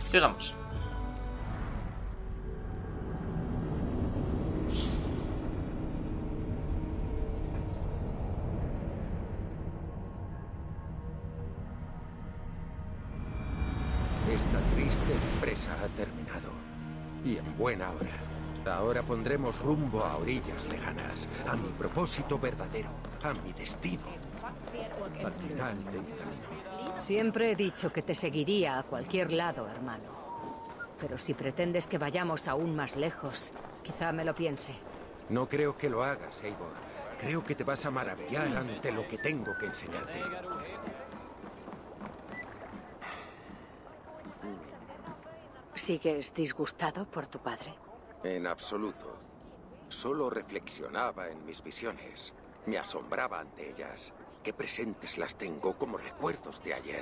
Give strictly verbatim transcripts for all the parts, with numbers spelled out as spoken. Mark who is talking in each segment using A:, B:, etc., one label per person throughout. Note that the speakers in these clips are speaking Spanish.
A: Sigamos.
B: Esta triste empresa ha terminado. Y en buena hora. Ahora pondremos rumbo a orillas lejanas, a mi propósito verdadero, a mi destino. Al final de mi camino.
C: Siempre he dicho que te seguiría a cualquier lado, hermano. Pero si pretendes que vayamos aún más lejos, quizá me lo piense.
B: No creo que lo hagas, Eivor. Creo que te vas a maravillar ante lo que tengo que enseñarte.
C: ¿Sigues disgustado por tu padre?
B: En absoluto. Solo reflexionaba en mis visiones. Me asombraba ante ellas. Qué presentes las tengo como recuerdos de ayer.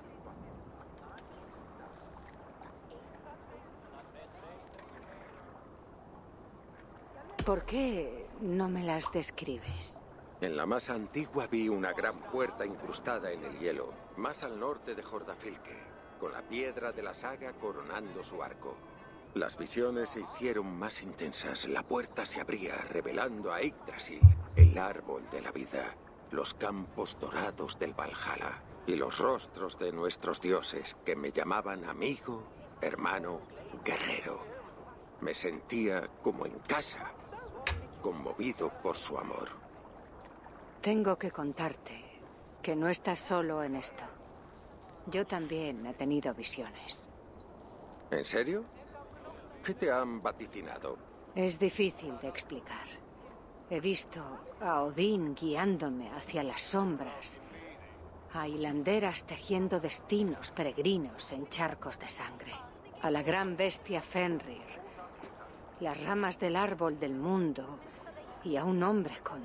C: ¿Por qué no me las describes?
B: En la más antigua vi una gran puerta incrustada en el hielo, más al norte de Jordafilke, con la piedra de la saga coronando su arco. Las visiones se hicieron más intensas. La puerta se abría, revelando a Yggdrasil, el árbol de la vida, los campos dorados del Valhalla y los rostros de nuestros dioses que me llamaban amigo, hermano, guerrero. Me sentía como en casa, conmovido por su amor.
C: Tengo que contarte que no estás solo en esto. Yo también he tenido visiones.
B: ¿En serio? ¿Qué te han vaticinado?
C: Es difícil de explicar. He visto a Odín guiándome hacia las sombras, a hilanderas tejiendo destinos peregrinos en charcos de sangre, a la gran bestia Fenrir, las ramas del árbol del mundo y a un hombre con...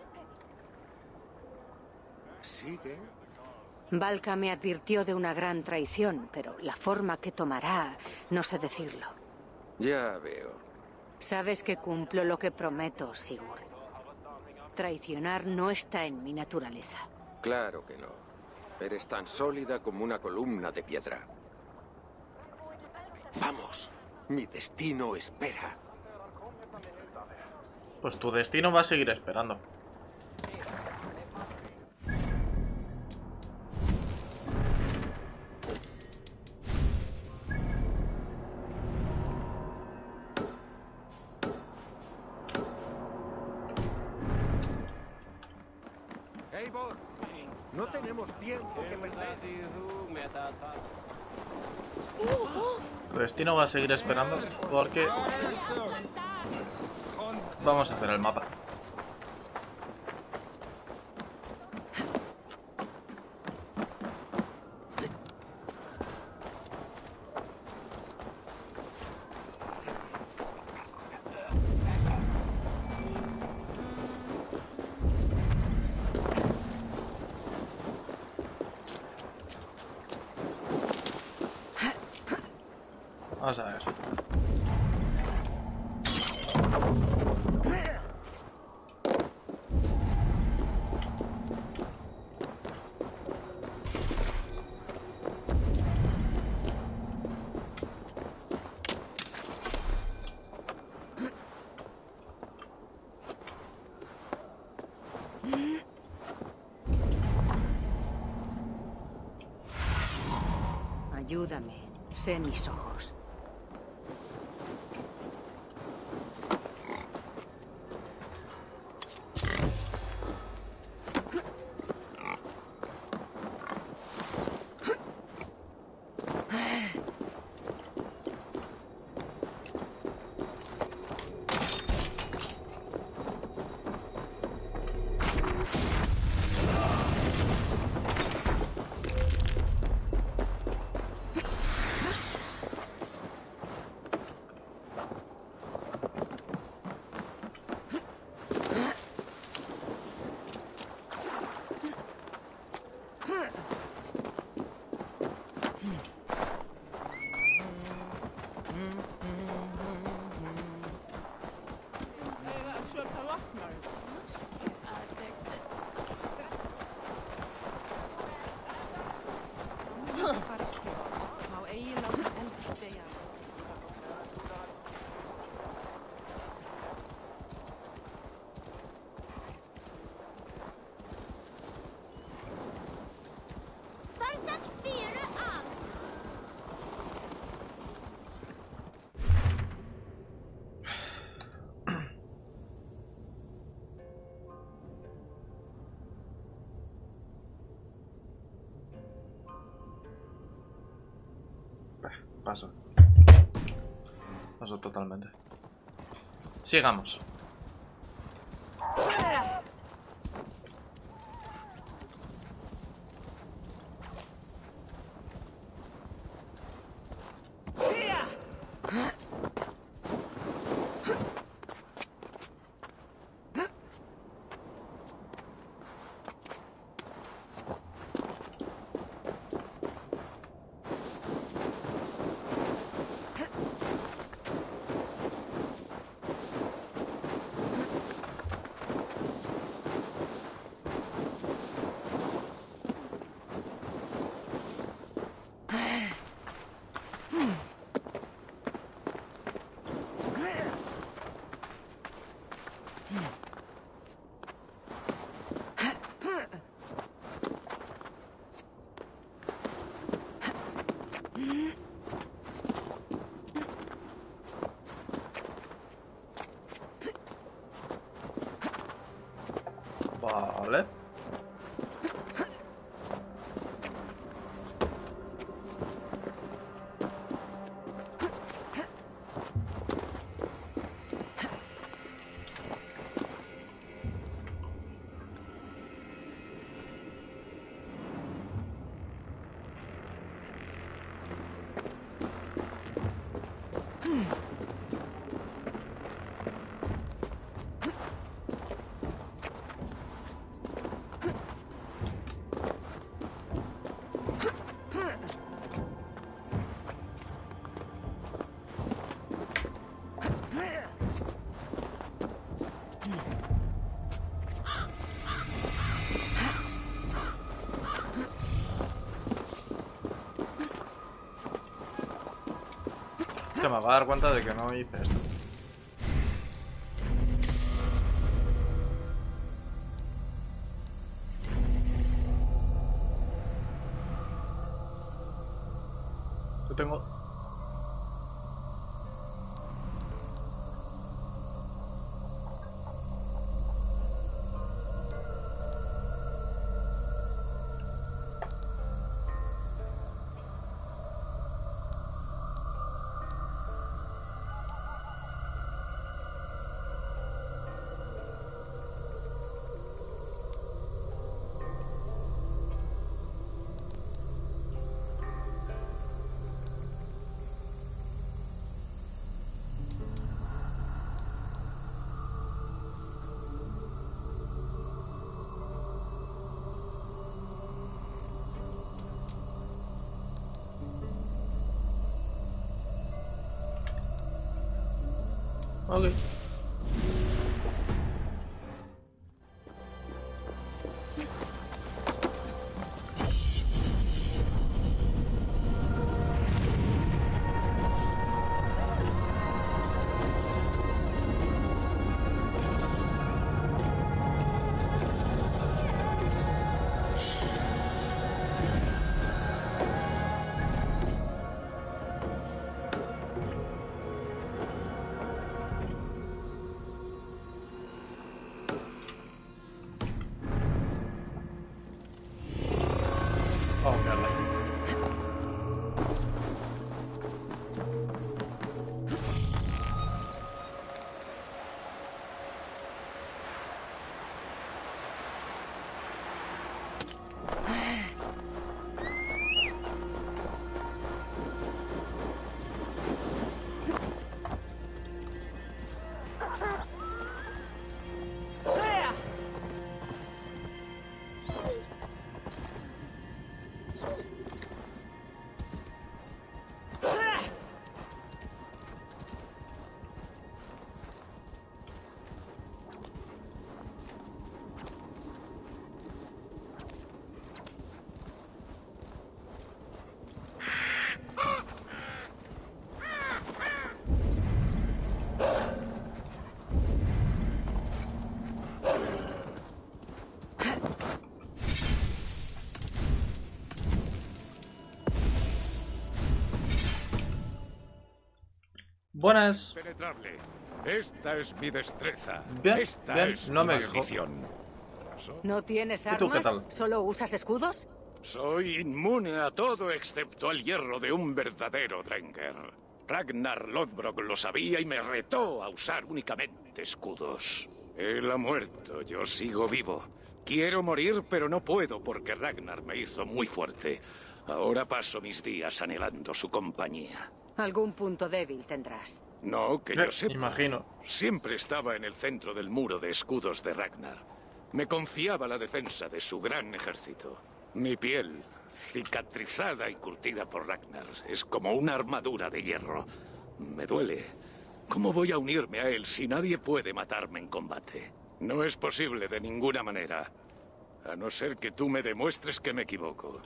B: ¿Sigue?
C: Valka me advirtió de una gran traición, pero la forma que tomará, no sé decirlo.
B: Ya veo.
C: Sabes que cumplo lo que prometo, Sigurd. Traicionar no está en mi naturaleza.
B: Claro que no. Eres tan sólida como una columna de piedra. Vamos, mi destino espera.
A: Pues tu destino va a seguir esperando.
B: Eivor, no tenemos tiempo que perder.
A: Tu destino va a seguir esperando porque vamos a hacer el mapa. Vamos a ver.
C: Ayúdame, sé mis ojos.
A: Paso. Paso totalmente. Sigamos. Vale. Que me acabo de dar cuenta de que no hice esto. Yo tengo... Ok. Oh, mierda. Buenas.
D: Penetrable. Esta es mi destreza.
A: Bien,
D: Esta
A: bien,
D: es
A: no
D: mi
A: me quejo.
D: maldición.
C: ¿No tienes
A: ¿Y tú qué
C: armas?
A: tal?
C: ¿Solo usas escudos?
D: Soy inmune a todo excepto al hierro de un verdadero Drengar. Ragnar Lodbrok lo sabía y me retó a usar únicamente escudos. Él ha muerto, yo sigo vivo. Quiero morir, pero no puedo porque Ragnar me hizo muy fuerte. Ahora paso mis días anhelando su compañía.
C: Algún punto débil tendrás.
D: No, que
A: Eh,
D: yo sepa.
A: imagino.
D: Siempre estaba en el centro del muro de escudos de Ragnar. Me confiaba la defensa de su gran ejército. Mi piel, cicatrizada y curtida por Ragnar, es como una armadura de hierro. Me duele. ¿Cómo voy a unirme a él si nadie puede matarme en combate? No es posible de ninguna manera. A no ser que tú me demuestres que me equivoco.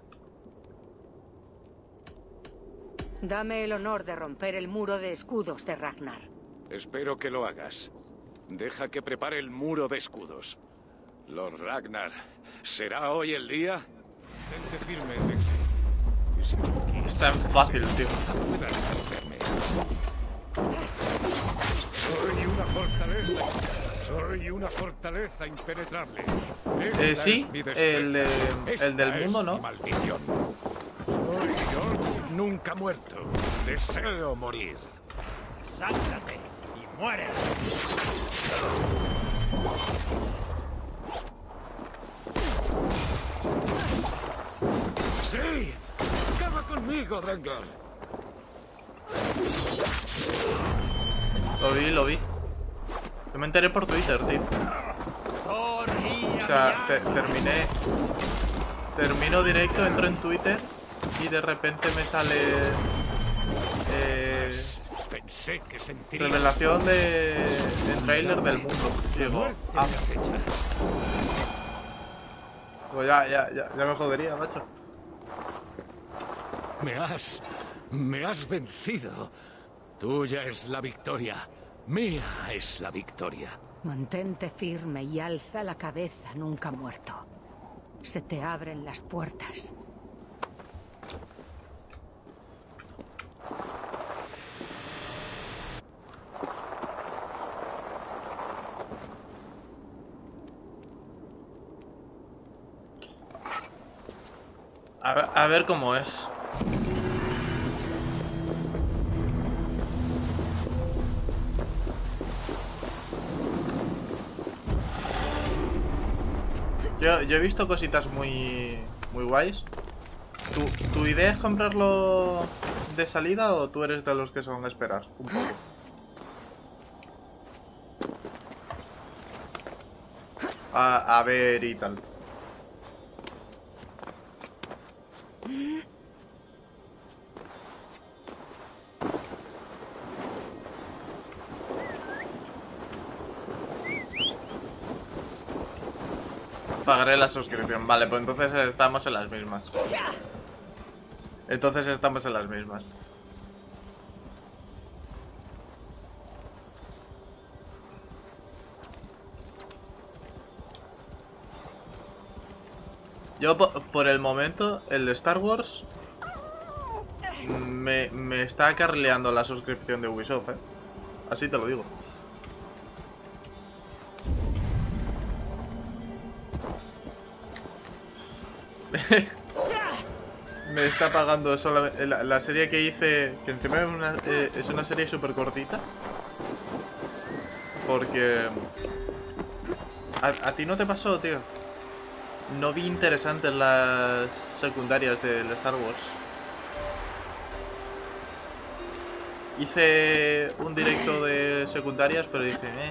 C: Dame el honor de romper el muro de escudos de Ragnar.
D: Espero que lo hagas. Deja que prepare el muro de escudos. Lord Ragnar, ¿será hoy el día? Mantente firme, Drengar. Y si no quieres,
A: Es tan fácil, tío.
D: puedas vencerme. Soy una fortaleza. Soy una fortaleza impenetrable. Esta
A: Eh,
D: es
A: sí,
D: mi destreza.
A: el, de-
D: Esta
A: el del
D: es
A: mundo,
D: mi
A: ¿no?
D: maldición. Soy yo nunca muerto. Deseo morir.
E: ¡Sáltate y muere!
D: ¡Sí! ¡Acaba conmigo, Drengar!
A: Lo vi, lo vi. Yo me enteré por Twitter, tío. O sea, te- terminé... Termino directo, entro en Twitter y de repente me sale... Eh,
D: Pensé que sentiría...
A: revelación de... de trailer del mundo. Y digo,
D: muerte
A: ah,
D: me acecha.
A: pues ya, ya, ya, ya me jodería, macho.
D: Me has... me has vencido. Tuya es la victoria. Mía es la victoria.
C: Mantente firme y alza la cabeza, nunca muerto. Se te abren las puertas.
A: A ver, a ver cómo es. Yo, yo he visto cositas muy muy guays. ¿Tu, ¿Tu idea es comprarlo de salida o tú eres de los que son esperar un poco? A, a ver y tal. Pagaré la suscripción. Vale, pues entonces estamos en las mismas. Entonces estamos en las mismas. Yo po- por el momento, el de Star Wars me, me está acarreando la suscripción de Ubisoft, ¿eh? Así te lo digo. Me está pagando solamente la, la serie que hice, que encima es una, eh, es una serie súper cortita. Porque... A, a ti no te pasó, tío. No vi interesantes las secundarias del Star Wars. Hice un directo de secundarias, pero dije, eh...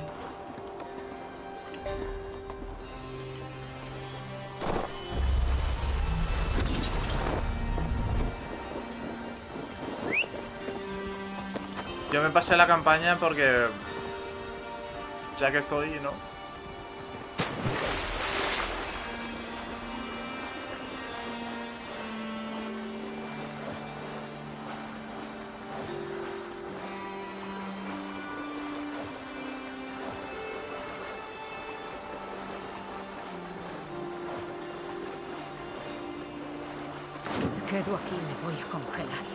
A: Yo me pasé la campaña porque... Ya que estoy, ¿no?
C: Si me quedo aquí, me voy a congelar.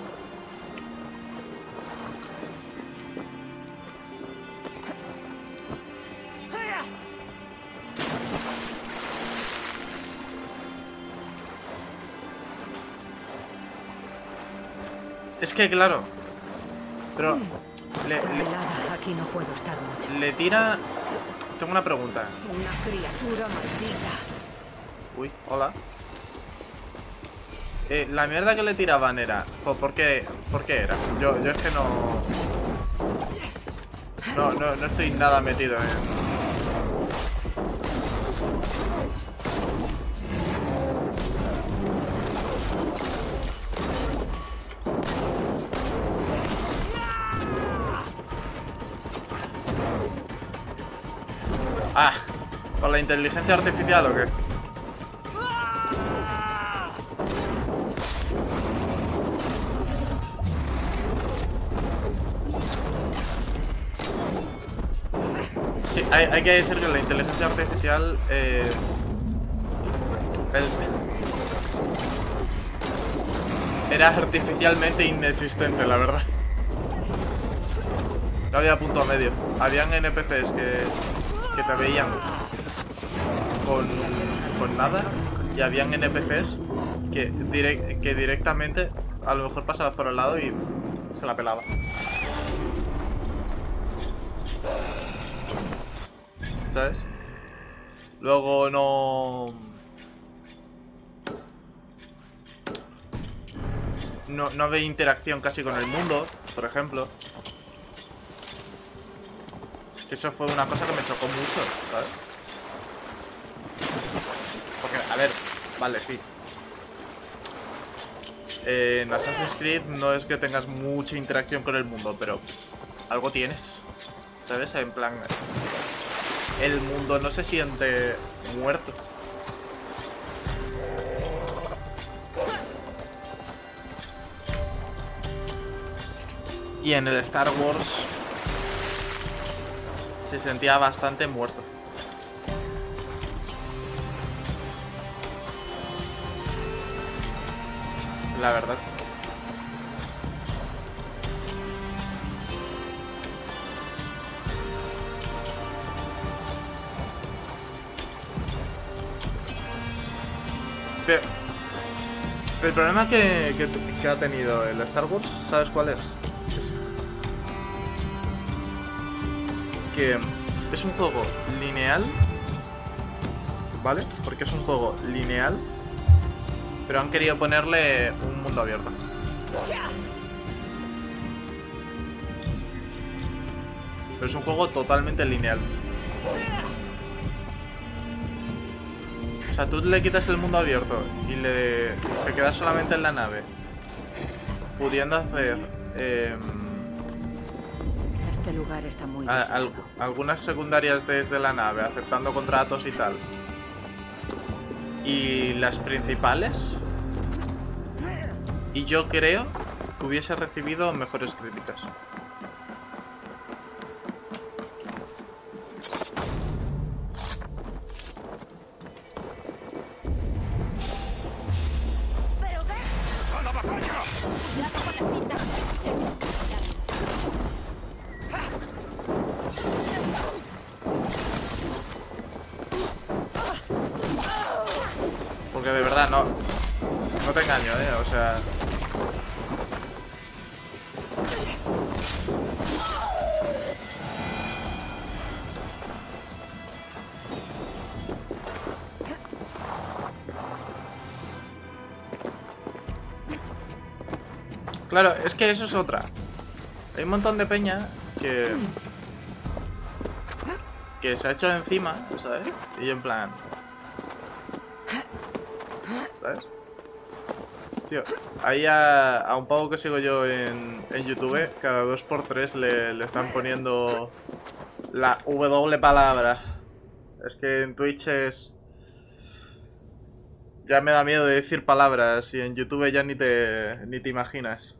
A: Es que claro. Pero... Le,
C: Está
A: le,
C: helada, aquí no puedo estar mucho.
A: le tira... Tengo una pregunta.
C: Una criatura maldita.
A: Uy, hola. Eh, la mierda que le tiraban era... ¿Por, por qué, ¿Por qué era? Yo, yo es que no... No, no, no estoy nada metido en... Ah, ¿por la inteligencia artificial o qué? Sí, hay, hay que decir que la inteligencia artificial eh, el, era artificialmente inexistente, la verdad. No había punto medio. Habían N P Cs que, que te veían con, con nada, y habían N P Cs que, direct, que directamente a lo mejor pasabas por el lado y se la pelaba. ¿Sabes? Luego no... No, no había interacción casi con el mundo, por ejemplo. Eso fue una cosa que me chocó mucho, ¿sabes? Porque, a ver, vale, sí. Eh, en Assassin's Creed no es que tengas mucha interacción con el mundo, pero algo tienes, ¿sabes? En plan, el mundo no se siente muerto. Y en el Star Wars se sentía bastante muerto. La verdad. Pero el problema que, que, que ha tenido el Star Wars, ¿sabes cuál es? es? Que es un juego lineal, ¿vale? Porque es un juego lineal, pero han querido ponerle un mundo abierto. Pero es un juego totalmente lineal. O sea, tú le quitas el mundo abierto y le te quedas solamente en la nave, pudiendo hacer eh,
C: Este lugar está muy
A: a,
C: vigilado.
A: al, algunas secundarias desde la nave, aceptando contratos y tal. Y las principales, y yo creo que hubiese recibido mejores críticas. Porque de verdad no, no te engaño, eh, o sea... Claro, es que eso es otra. Hay un montón de peña que... que se ha hecho encima, ¿sabes? Y yo en plan... ¿sabes? Tío, ahí a, a un pavo que sigo yo en, en YouTube, cada dos por tres le, le están poniendo la W palabra. Es que en Twitch es... ya me da miedo de decir palabras y en YouTube ya ni te, ni te imaginas.